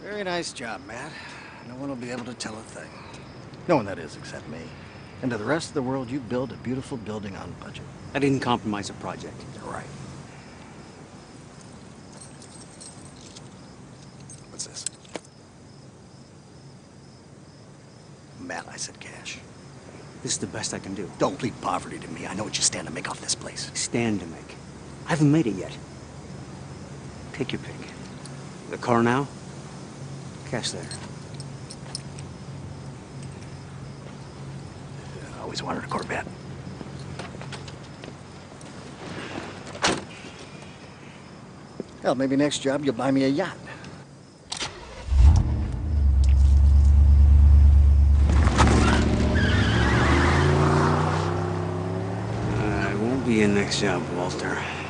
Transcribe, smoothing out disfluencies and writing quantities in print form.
Very nice job, Matt. No one will be able to tell a thing. No one, that is, except me. And to the rest of the world, you build a beautiful building on budget. I didn't compromise a project. You're right. What's this? Matt, I said cash. This is the best I can do. Don't plead poverty to me. I know what you stand to make off this place. Stand to make. I haven't made it yet. Take your pick. The car now? Cash there. I always wanted a Corvette. Hell, maybe next job you'll buy me a yacht. I won't be in next job, Walter.